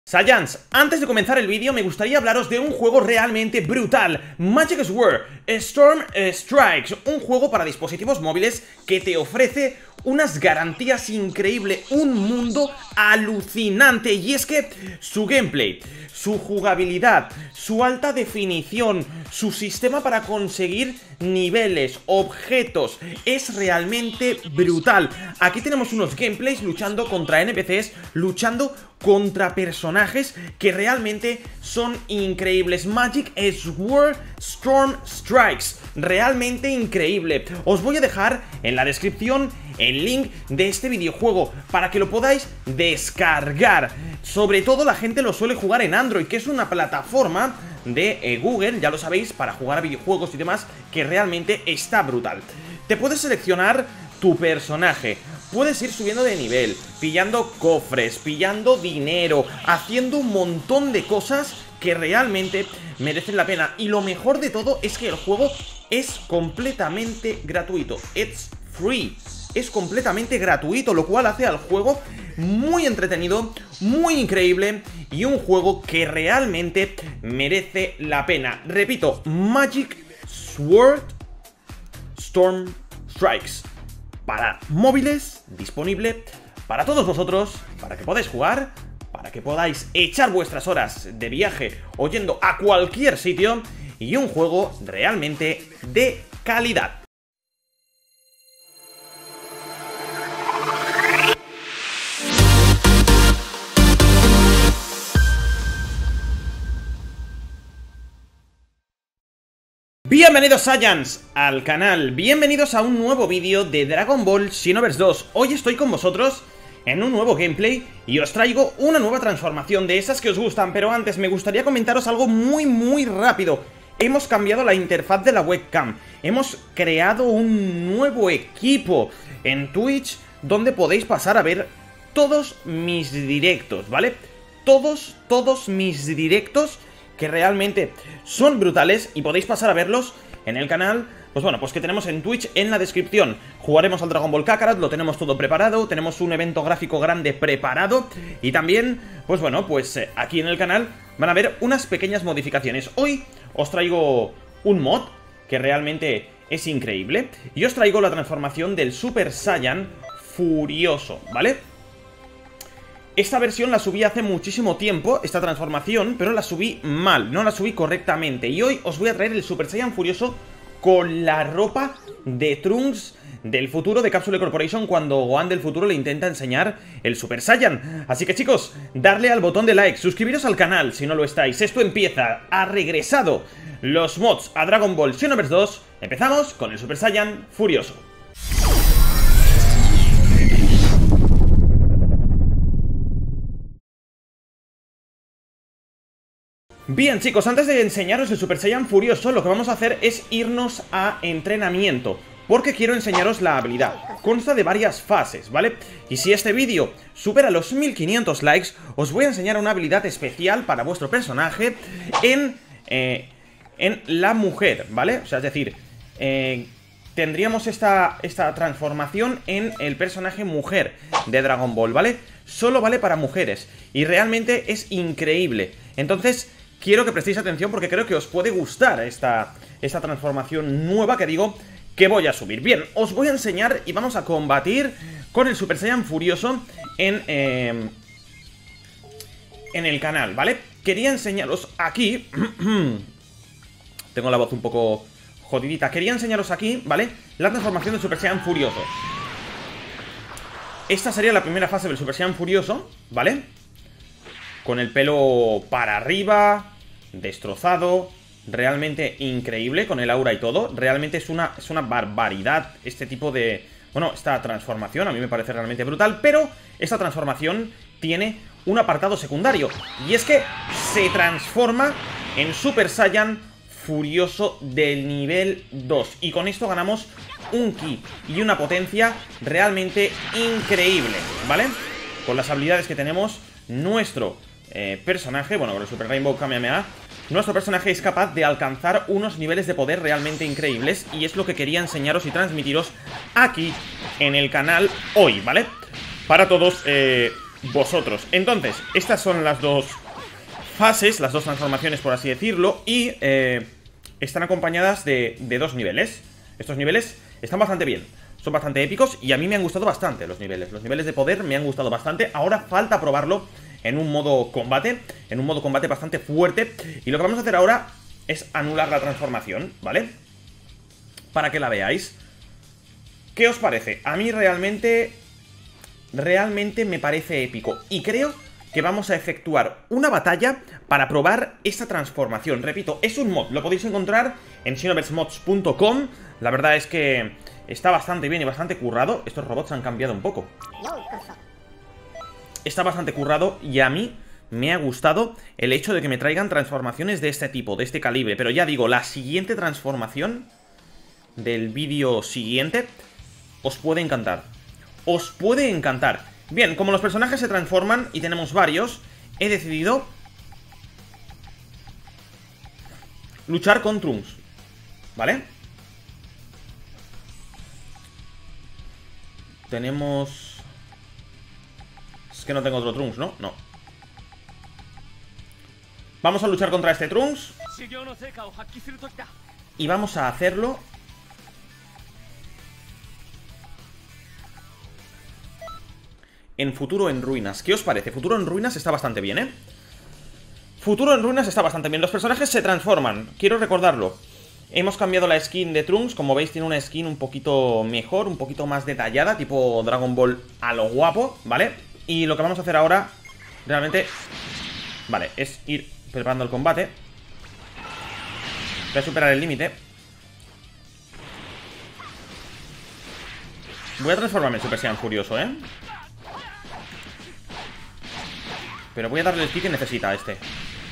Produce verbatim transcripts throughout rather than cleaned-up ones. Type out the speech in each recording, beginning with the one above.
Saiyans, antes de comenzar el vídeo me gustaría hablaros de un juego realmente brutal, Magic Sword Storm Strikes, un juego para dispositivos móviles que te ofrece unas garantías increíbles, un mundo alucinante. Y es que su gameplay, su jugabilidad, su alta definición, su sistema para conseguir niveles, objetos, es realmente brutal. Aquí tenemos unos gameplays luchando contra N P Cs, luchando contra personajes que realmente son increíbles. Magic Sword Storm Strikes, realmente increíble. Os voy a dejar en la descripción el link de este videojuego para que lo podáis descargar. Sobre todo la gente lo suele jugar en Android, que es una plataforma de eh, Google, ya lo sabéis, para jugar a videojuegos y demás, que realmente está brutal. Te puedes seleccionar tu personaje, puedes ir subiendo de nivel, pillando cofres, pillando dinero, haciendo un montón de cosas que realmente merecen la pena. Y lo mejor de todo es que el juego es completamente gratuito. It's free. Es completamente gratuito, lo cual hace al juego muy entretenido, muy increíble y un juego que realmente merece la pena. Repito, Magic Sword Storm Strikes, para móviles, disponible para todos vosotros, para que podáis jugar, para que podáis echar vuestras horas de viaje o yendo a cualquier sitio, y un juego realmente de calidad. Bienvenidos Saiyans al canal, bienvenidos a un nuevo vídeo de Dragon Ball Xenoverse dos. Hoy estoy con vosotros en un nuevo gameplay y os traigo una nueva transformación de esas que os gustan. Pero antes me gustaría comentaros algo muy muy rápido. Hemos cambiado la interfaz de la webcam, hemos creado un nuevo equipo en Twitch donde podéis pasar a ver todos mis directos, ¿vale? Todos, todos mis directos, que realmente son brutales y podéis pasar a verlos en el canal, pues bueno, pues que tenemos en Twitch en la descripción. Jugaremos al Dragon Ball Kakarot, lo tenemos todo preparado, tenemos un evento gráfico grande preparado y también, pues bueno, pues eh, aquí en el canal van a haber unas pequeñas modificaciones. Hoy os traigo un mod que realmente es increíble y os traigo la transformación del Super Saiyan Furioso, ¿vale? Esta versión la subí hace muchísimo tiempo, esta transformación, pero la subí mal, no la subí correctamente. Y hoy os voy a traer el Super Saiyan Furioso con la ropa de Trunks del futuro de Capsule Corporation, cuando Gohan del futuro le intenta enseñar el Super Saiyan. Así que chicos, darle al botón de like, suscribiros al canal si no lo estáis. Esto empieza, ha regresado los mods a Dragon Ball Xenoverse dos. Empezamos con el Super Saiyan Furioso. Bien chicos, antes de enseñaros el Super Saiyan Furioso, lo que vamos a hacer es irnos a entrenamiento, porque quiero enseñaros la habilidad. Consta de varias fases, ¿vale? Y si este vídeo supera los mil quinientos likes, os voy a enseñar una habilidad especial para vuestro personaje en, eh, en la mujer, ¿vale? O sea, es decir, eh, tendríamos esta, esta transformación en el personaje mujer de Dragon Ball, ¿vale? Solo vale para mujeres y realmente es increíble. Entonces quiero que prestéis atención porque creo que os puede gustar esta, esta transformación nueva que digo que voy a subir. Bien, os voy a enseñar y vamos a combatir con el Super Saiyan Furioso en, eh, en el canal, ¿vale? Quería enseñaros aquí tengo la voz un poco jodidita. Quería enseñaros aquí, ¿vale? La transformación del Super Saiyan Furioso. Esta sería la primera fase del Super Saiyan Furioso, ¿vale? Con el pelo para arriba, destrozado, realmente increíble, con el aura y todo. Realmente es una, es una barbaridad este tipo de... Bueno, esta transformación a mí me parece realmente brutal, pero esta transformación tiene un apartado secundario, y es que se transforma en Super Saiyan Furioso del nivel dos, y con esto ganamos un ki y una potencia realmente increíble, ¿vale? Con las habilidades que tenemos, nuestro eh, personaje, bueno, con el Super Rainbow Kamehameha, nuestro personaje es capaz de alcanzar unos niveles de poder realmente increíbles, y es lo que quería enseñaros y transmitiros aquí en el canal hoy, ¿vale? Para todos eh, vosotros. Entonces, estas son las dos fases, las dos transformaciones, por así decirlo. Y eh, están acompañadas de, de dos niveles. Estos niveles están bastante bien, son bastante épicos y a mí me han gustado bastante los niveles. Los niveles de poder me han gustado bastante. Ahora falta probarlo en un modo combate, en un modo combate bastante fuerte. Y lo que vamos a hacer ahora es anular la transformación, ¿vale? Para que la veáis. ¿Qué os parece? A mí realmente, realmente me parece épico. Y creo que vamos a efectuar una batalla para probar esta transformación. Repito, es un mod, lo podéis encontrar en xenoverse mods punto com. La verdad es que está bastante bien y bastante currado. Estos robots han cambiado un poco. Está bastante currado y a mí me ha gustado el hecho de que me traigan transformaciones de este tipo, de este calibre. Pero ya digo, la siguiente transformación del vídeo siguiente os puede encantar. Os puede encantar. Bien, como los personajes se transforman y tenemos varios, he decidido luchar con Trunks, ¿vale? Tenemos... Es que no tengo otro Trunks, ¿no? No. Vamos a luchar contra este Trunks y vamos a hacerlo en Futuro en Ruinas. ¿Qué os parece? Futuro en Ruinas está bastante bien, ¿eh? Futuro en Ruinas está bastante bien. Los personajes se transforman, quiero recordarlo. Hemos cambiado la skin de Trunks. Como veis tiene una skin un poquito mejor, un poquito más detallada, tipo Dragon Ball a lo guapo, ¿vale? Y lo que vamos a hacer ahora realmente, vale, es ir preparando el combate. Voy a superar el límite. Voy a transformarme en Super Saiyan Furioso, ¿eh? Pero voy a darle el ki que necesita a este.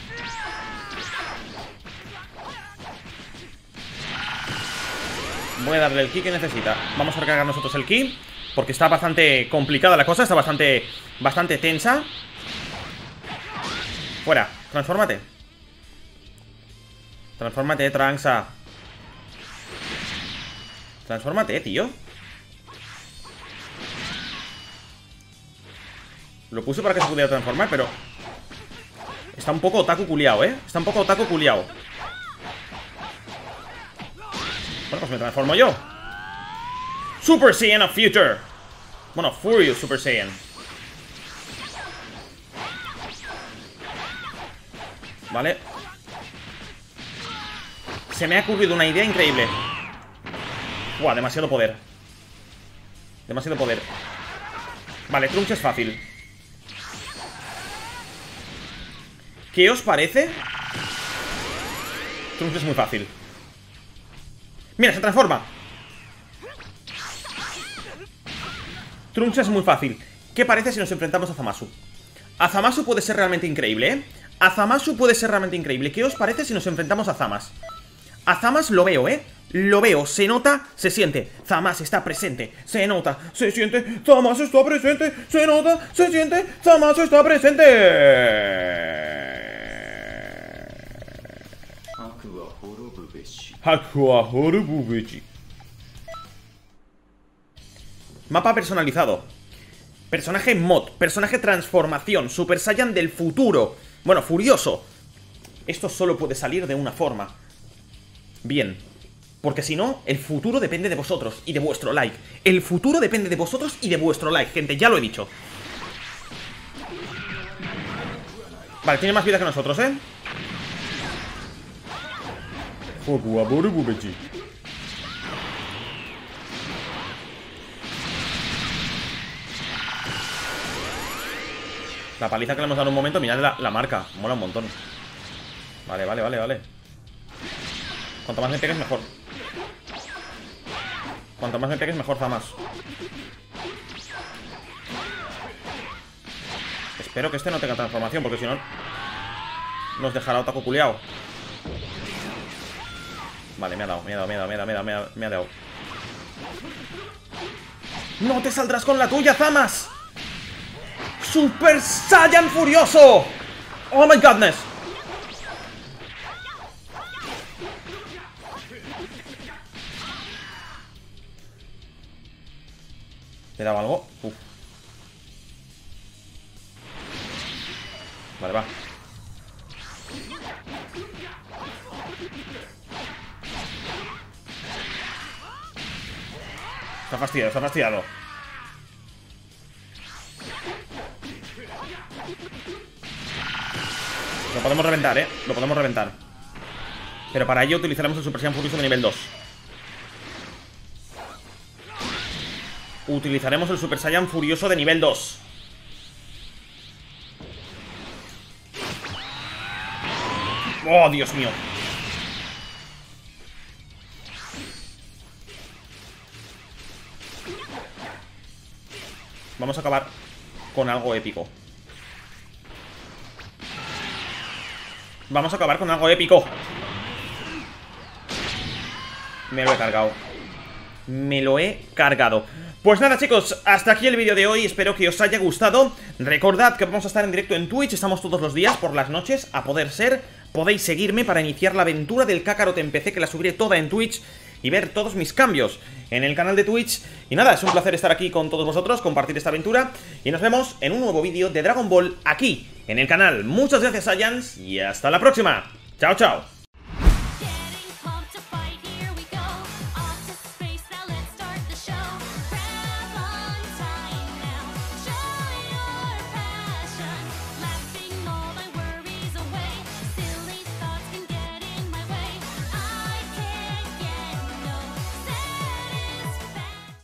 Voy a darle el ki que necesita. Vamos a recargar nosotros el ki, porque está bastante complicada la cosa. Está bastante, bastante tensa. Fuera, transfórmate. Transfórmate, Tranxa. Transfórmate, tío. Lo puse para que se pudiera transformar, pero está un poco otaku culiao, ¿eh? Está un poco otaku culiao. Bueno, pues me transformo yo. Super Saiyan of Future. Bueno, Furious Super Saiyan. Vale. Se me ha ocurrido una idea increíble. Buah, demasiado poder. Demasiado poder. Vale, Trunks es fácil. ¿Qué os parece? Trunks es muy fácil. Mira, se transforma. Trunks es muy fácil. ¿Qué parece si nos enfrentamos a Zamasu? A Zamasu puede ser realmente increíble, ¿eh? A Zamasu puede ser realmente increíble. ¿Qué os parece si nos enfrentamos a Zamas? A Zamas lo veo, ¿eh? Lo veo, se nota, se siente. Zamas está presente, se nota, se siente. Zamas está presente, se nota, se siente. Zamas está presente. Mapa personalizado. Personaje mod, personaje transformación, Super Saiyan del futuro. Bueno, Furioso. Esto solo puede salir de una forma. Bien. Porque si no, el futuro depende de vosotros y de vuestro like. El futuro depende de vosotros y de vuestro like, gente, ya lo he dicho. Vale, tiene más vida que nosotros, ¿eh? La paliza que le hemos dado en un momento, mirad la, la marca. Mola un montón. Vale, vale, vale, vale. Cuanto más me pegues, mejor. Cuanto más me pegues, mejor, Zamas. Espero que este no tenga transformación, porque si no nos dejará otaku culiao. Vale, me ha dado, me ha dado, me ha dado, me ha dado, me ha dado, me ha dado. ¡No te saldrás con la tuya, Zamas! ¡Super Saiyan Furioso! ¡Oh my godness! ¿Te he dado algo? Uf. Vale, va. Está fastidiado, está fastidiado. Lo podemos reventar, eh. Lo podemos reventar. Pero para ello utilizaremos el Super Saiyan Furioso de nivel dos. Utilizaremos el Super Saiyan Furioso de nivel dos. ¡Oh, Dios mío! Vamos a acabar con algo épico. Vamos a acabar con algo épico. Me lo he cargado. Me lo he cargado. Pues nada, chicos, hasta aquí el vídeo de hoy. Espero que os haya gustado. Recordad que vamos a estar en directo en Twitch. Estamos todos los días por las noches, a poder ser. Podéis seguirme para iniciar la aventura del Kakarot en P C, que la subiré toda en Twitch, y ver todos mis cambios en el canal de Twitch. Y nada, es un placer estar aquí con todos vosotros, compartir esta aventura. Y nos vemos en un nuevo vídeo de Dragon Ball aquí, en el canal. Muchas gracias, Saiyans, y hasta la próxima. Chao, chao.